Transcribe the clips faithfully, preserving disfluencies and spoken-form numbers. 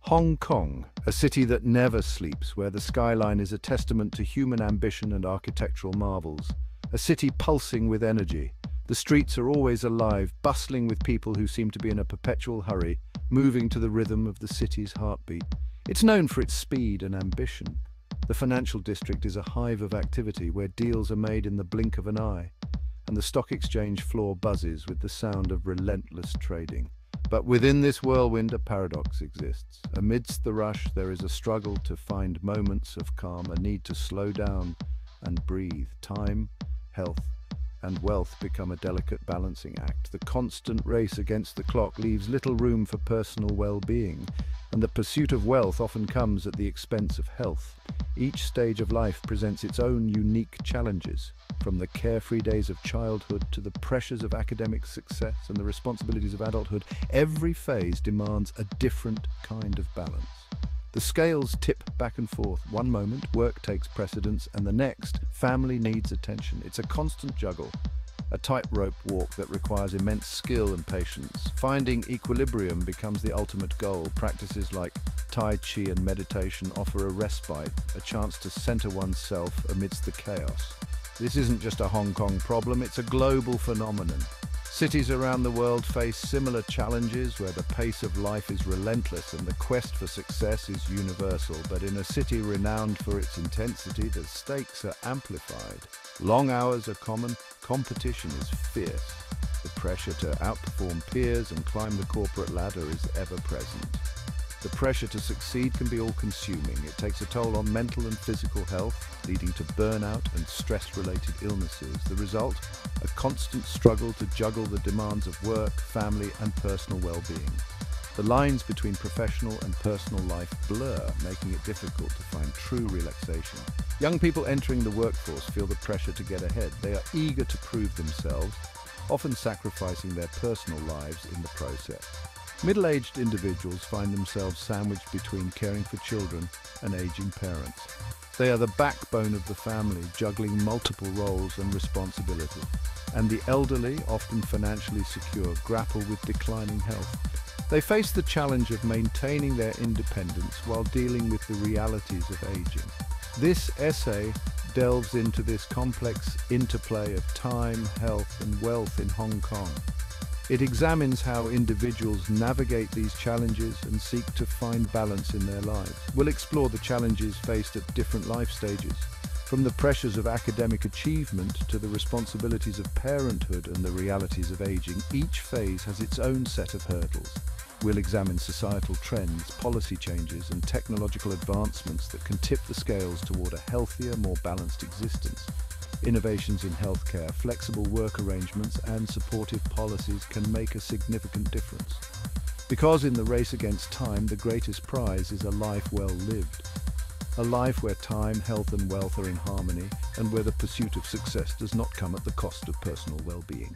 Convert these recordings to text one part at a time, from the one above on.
Hong Kong, a city that never sleeps, where the skyline is a testament to human ambition and architectural marvels. A city pulsing with energy. The streets are always alive, bustling with people who seem to be in a perpetual hurry, moving to the rhythm of the city's heartbeat. It's known for its speed and ambition. The financial district is a hive of activity where deals are made in the blink of an eye, and the stock exchange floor buzzes with the sound of relentless trading. But within this whirlwind, a paradox exists. Amidst the rush, there is a struggle to find moments of calm, a need to slow down and breathe. Time, health, and wealth become a delicate balancing act. The constant race against the clock leaves little room for personal well-being, and the pursuit of wealth often comes at the expense of health. Each stage of life presents its own unique challenges, from the carefree days of childhood to the pressures of academic success and the responsibilities of adulthood. Every phase demands a different kind of balance. The scales tip back and forth. One moment, work takes precedence, and the next, family needs attention. It's a constant juggle, a tightrope walk that requires immense skill and patience. Finding equilibrium becomes the ultimate goal. Practices like Tai Chi and meditation offer a respite, a chance to center oneself amidst the chaos. This isn't just a Hong Kong problem, it's a global phenomenon. Cities around the world face similar challenges where the pace of life is relentless and the quest for success is universal. But in a city renowned for its intensity, the stakes are amplified. Long hours are common, competition is fierce. The pressure to outperform peers and climb the corporate ladder is ever present. The pressure to succeed can be all-consuming. It takes a toll on mental and physical health, leading to burnout and stress-related illnesses. The result? A constant struggle to juggle the demands of work, family, and personal well-being. The lines between professional and personal life blur, making it difficult to find true relaxation. Young people entering the workforce feel the pressure to get ahead. They are eager to prove themselves, often sacrificing their personal lives in the process. Middle-aged individuals find themselves sandwiched between caring for children and aging parents. They are the backbone of the family, juggling multiple roles and responsibilities. And the elderly, often financially secure, grapple with declining health. They face the challenge of maintaining their independence while dealing with the realities of aging. This essay delves into this complex interplay of time, health, and wealth in Hong Kong. It examines how individuals navigate these challenges and seek to find balance in their lives. We'll explore the challenges faced at different life stages, from the pressures of academic achievement to the responsibilities of parenthood and the realities of aging. Each phase has its own set of hurdles. We'll examine societal trends, policy changes, and technological advancements that can tip the scales toward a healthier, more balanced existence. Innovations in healthcare, flexible work arrangements, and supportive policies can make a significant difference. Because in the race against time, the greatest prize is a life well lived. A life where time, health, and wealth are in harmony, and where the pursuit of success does not come at the cost of personal well-being.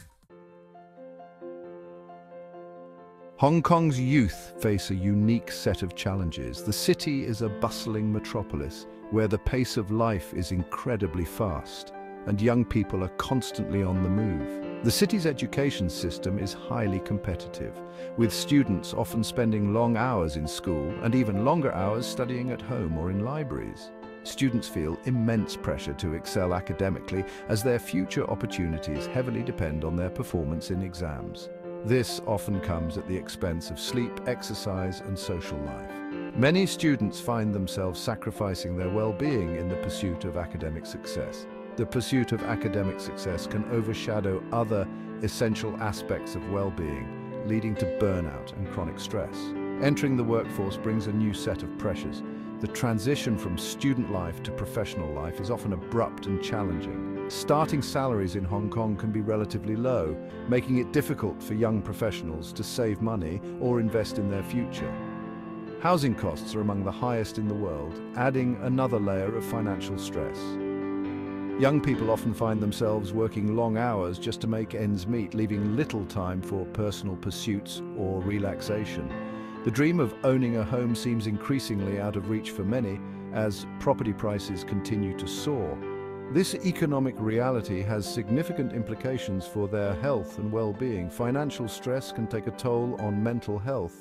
Hong Kong's youth face a unique set of challenges. The city is a bustling metropolis where the pace of life is incredibly fast, and young people are constantly on the move. The city's education system is highly competitive, with students often spending long hours in school and even longer hours studying at home or in libraries. Students feel immense pressure to excel academically as their future opportunities heavily depend on their performance in exams. This often comes at the expense of sleep, exercise, and social life. Many students find themselves sacrificing their well-being in the pursuit of academic success. The pursuit of academic success can overshadow other essential aspects of well-being, leading to burnout and chronic stress. Entering the workforce brings a new set of pressures. The transition from student life to professional life is often abrupt and challenging. Starting salaries in Hong Kong can be relatively low, making it difficult for young professionals to save money or invest in their future. Housing costs are among the highest in the world, adding another layer of financial stress. Young people often find themselves working long hours just to make ends meet, leaving little time for personal pursuits or relaxation. The dream of owning a home seems increasingly out of reach for many as property prices continue to soar. This economic reality has significant implications for their health and well-being. Financial stress can take a toll on mental health,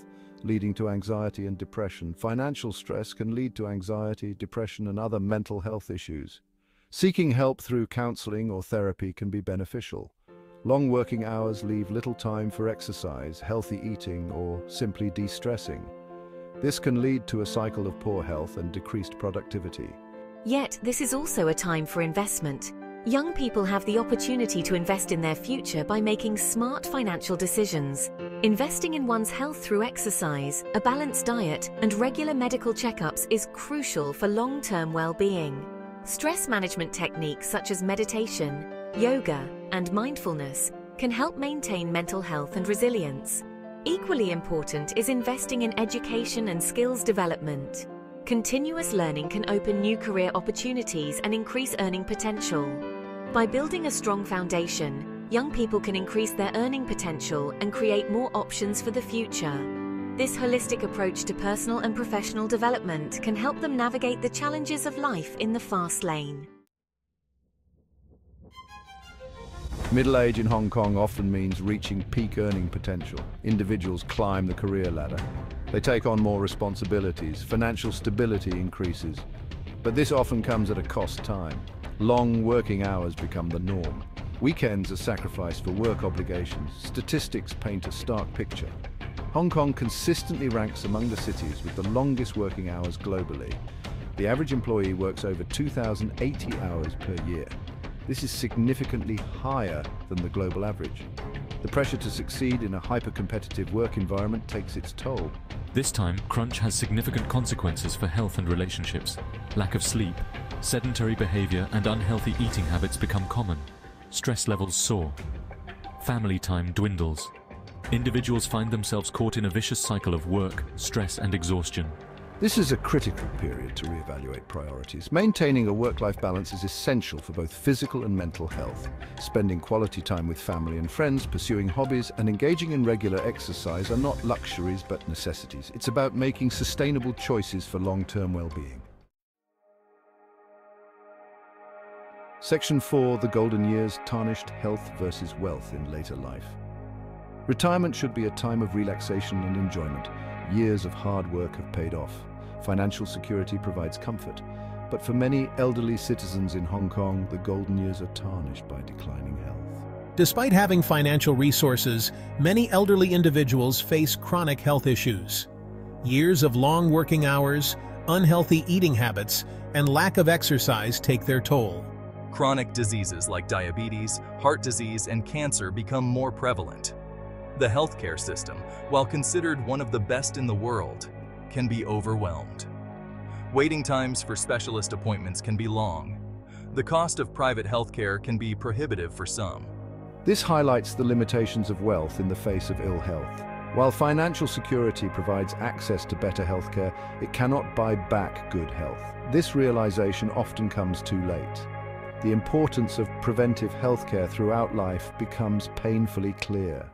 leading to anxiety and depression. Financial stress can lead to anxiety, depression, and other mental health issues. Seeking help through counseling or therapy can be beneficial. Long working hours leave little time for exercise, healthy eating, or simply de-stressing. This can lead to a cycle of poor health and decreased productivity. Yet, this is also a time for investment. Young people have the opportunity to invest in their future by making smart financial decisions. Investing in one's health through exercise, a balanced diet, and regular medical checkups is crucial for long-term well-being. Stress management techniques such as meditation, yoga, and mindfulness can help maintain mental health and resilience. Equally important is investing in education and skills development. Continuous learning can open new career opportunities and increase earning potential. By building a strong foundation, young people can increase their earning potential and create more options for the future. This holistic approach to personal and professional development can help them navigate the challenges of life in the fast lane. Middle age in Hong Kong often means reaching peak earning potential. Individuals climb the career ladder. They take on more responsibilities, financial stability increases. But this often comes at a cost time. Long working hours become the norm. Weekends are sacrificed for work obligations. Statistics paint a stark picture. Hong Kong consistently ranks among the cities with the longest working hours globally. The average employee works over two thousand eighty hours per year. This is significantly higher than the global average. The pressure to succeed in a hyper-competitive work environment takes its toll. This time, crunch has significant consequences for health and relationships. Lack of sleep, sedentary behavior, and unhealthy eating habits become common. Stress levels soar. Family time dwindles. Individuals find themselves caught in a vicious cycle of work, stress, and exhaustion. This is a critical period to reevaluate priorities. Maintaining a work-life balance is essential for both physical and mental health. Spending quality time with family and friends, pursuing hobbies, and engaging in regular exercise are not luxuries but necessities. It's about making sustainable choices for long-term well-being. Section four, the golden years, tarnished health versus wealth in later life. Retirement should be a time of relaxation and enjoyment. Years of hard work have paid off. Financial security provides comfort. But for many elderly citizens in Hong Kong, the golden years are tarnished by declining health. Despite having financial resources, many elderly individuals face chronic health issues. Years of long working hours, unhealthy eating habits, and lack of exercise take their toll. Chronic diseases like diabetes, heart disease, and cancer become more prevalent. The healthcare system, while considered one of the best in the world, can be overwhelmed. Waiting times for specialist appointments can be long. The cost of private healthcare can be prohibitive for some. This highlights the limitations of wealth in the face of ill health. While financial security provides access to better healthcare, it cannot buy back good health. This realization often comes too late. The importance of preventive healthcare throughout life becomes painfully clear.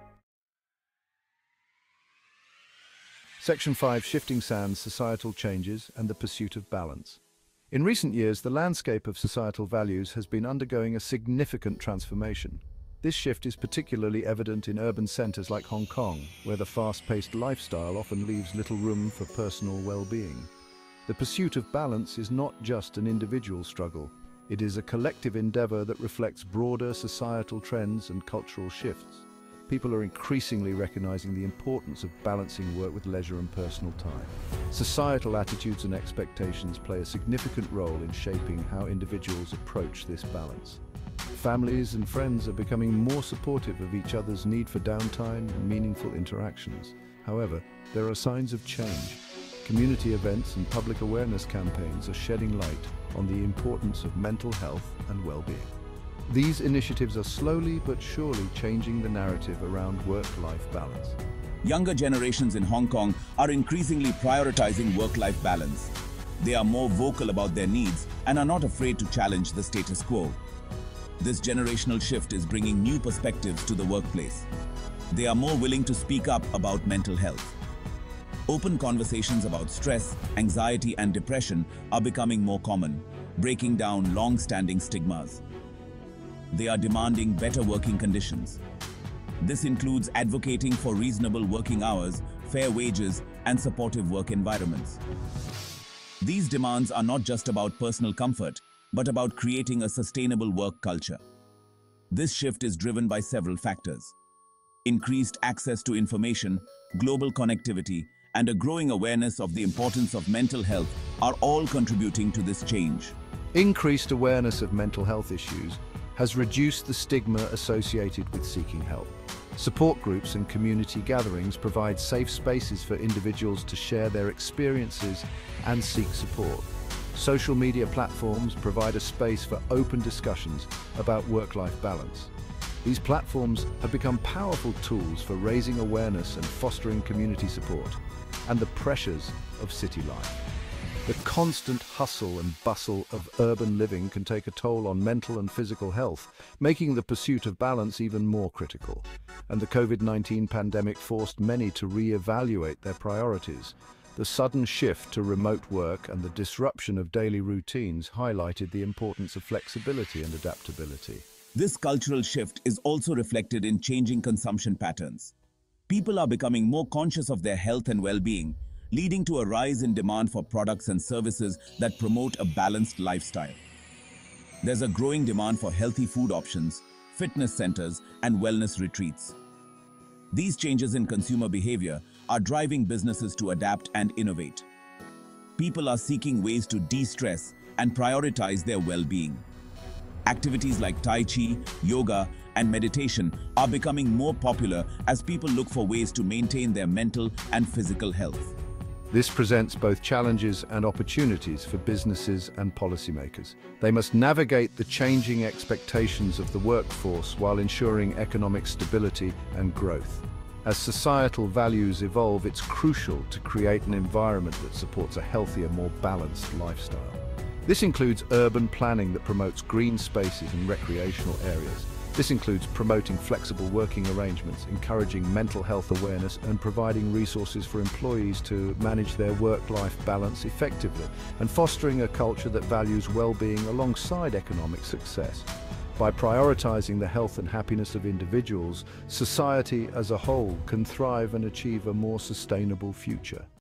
Section five, Shifting Sands, Societal Changes and the Pursuit of Balance. In recent years, the landscape of societal values has been undergoing a significant transformation. This shift is particularly evident in urban centers like Hong Kong, where the fast-paced lifestyle often leaves little room for personal well-being. The pursuit of balance is not just an individual struggle. It is a collective endeavor that reflects broader societal trends and cultural shifts. People are increasingly recognizing the importance of balancing work with leisure and personal time. Societal attitudes and expectations play a significant role in shaping how individuals approach this balance. Families and friends are becoming more supportive of each other's need for downtime and meaningful interactions. However, there are signs of change. Community events and public awareness campaigns are shedding light on the importance of mental health and well-being. These initiatives are slowly but surely changing the narrative around work-life balance. Younger generations in Hong Kong are increasingly prioritizing work-life balance. They are more vocal about their needs and are not afraid to challenge the status quo. This generational shift is bringing new perspectives to the workplace. They are more willing to speak up about mental health. Open conversations about stress, anxiety, and depression are becoming more common, breaking down long-standing stigmas. They are demanding better working conditions. This includes advocating for reasonable working hours, fair wages, and supportive work environments. These demands are not just about personal comfort, but about creating a sustainable work culture. This shift is driven by several factors. Increased access to information, global connectivity, and a growing awareness of the importance of mental health are all contributing to this change. Increased awareness of mental health issues has reduced the stigma associated with seeking help. Support groups and community gatherings provide safe spaces for individuals to share their experiences and seek support. Social media platforms provide a space for open discussions about work-life balance. These platforms have become powerful tools for raising awareness and fostering community support, and the pressures of city life. The constant hustle and bustle of urban living can take a toll on mental and physical health, making the pursuit of balance even more critical. And the COVID nineteen pandemic forced many to re-evaluate their priorities. The sudden shift to remote work and the disruption of daily routines highlighted the importance of flexibility and adaptability. This cultural shift is also reflected in changing consumption patterns. People are becoming more conscious of their health and well-being, leading to a rise in demand for products and services that promote a balanced lifestyle. There's a growing demand for healthy food options, fitness centers, and wellness retreats. These changes in consumer behavior are driving businesses to adapt and innovate. People are seeking ways to de-stress and prioritize their well-being. Activities like Tai Chi, yoga, and meditation are becoming more popular as people look for ways to maintain their mental and physical health. This presents both challenges and opportunities for businesses and policymakers. They must navigate the changing expectations of the workforce while ensuring economic stability and growth. As societal values evolve, it's crucial to create an environment that supports a healthier, more balanced lifestyle. This includes urban planning that promotes green spaces and recreational areas. This includes promoting flexible working arrangements, encouraging mental health awareness, and providing resources for employees to manage their work-life balance effectively, and fostering a culture that values well-being alongside economic success. By prioritizing the health and happiness of individuals, society as a whole can thrive and achieve a more sustainable future.